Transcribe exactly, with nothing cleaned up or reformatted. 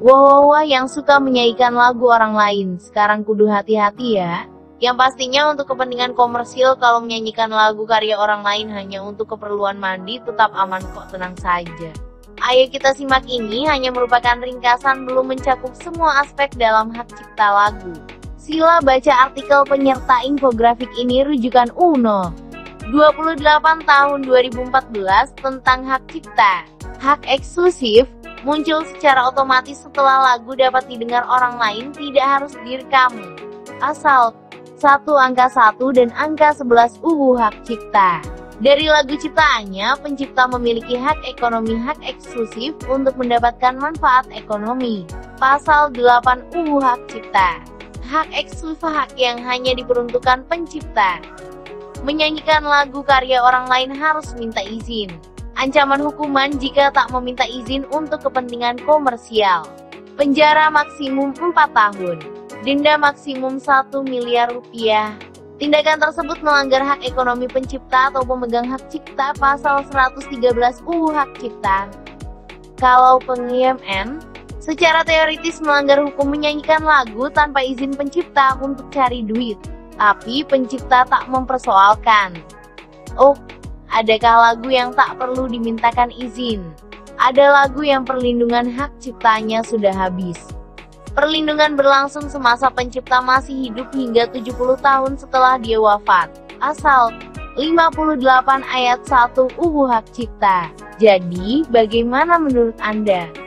Wow, yang suka menyanyikan lagu orang lain, sekarang kudu hati-hati ya. Yang pastinya untuk kepentingan komersil kalau menyanyikan lagu karya orang lain hanya untuk keperluan mandi tetap aman kok, tenang saja. Ayo kita simak, ini hanya merupakan ringkasan, belum mencakup semua aspek dalam hak cipta lagu. Sila baca artikel penyerta infografik ini rujukan U N O dua puluh delapan tahun dua ribu empat belas tentang hak cipta. Hak eksklusif muncul secara otomatis setelah lagu dapat didengar orang lain, tidak harus direkam. Asal satu angka satu dan angka sebelas U U Hak Cipta. Dari lagu ciptaannya, pencipta memiliki hak ekonomi hak eksklusif untuk mendapatkan manfaat ekonomi. Pasal delapan U U Hak Cipta. Hak eksklusif hak yang hanya diperuntukkan pencipta. Menyanyikan lagu karya orang lain harus minta izin. Ancaman hukuman jika tak meminta izin untuk kepentingan komersial. Penjara maksimum empat tahun. Denda maksimum satu miliar rupiah. Tindakan tersebut melanggar hak ekonomi pencipta atau pemegang hak cipta, pasal seratus tiga belas U U Hak Cipta. Kalau peng-I M N, secara teoritis melanggar hukum menyanyikan lagu tanpa izin pencipta untuk cari duit. Tapi pencipta tak mempersoalkan. Oh, adakah lagu yang tak perlu dimintakan izin? Ada lagu yang perlindungan hak ciptanya sudah habis. Perlindungan berlangsung semasa pencipta masih hidup hingga tujuh puluh tahun setelah dia wafat. Asal lima puluh delapan ayat satu U U Hak Cipta. Jadi, bagaimana menurut Anda?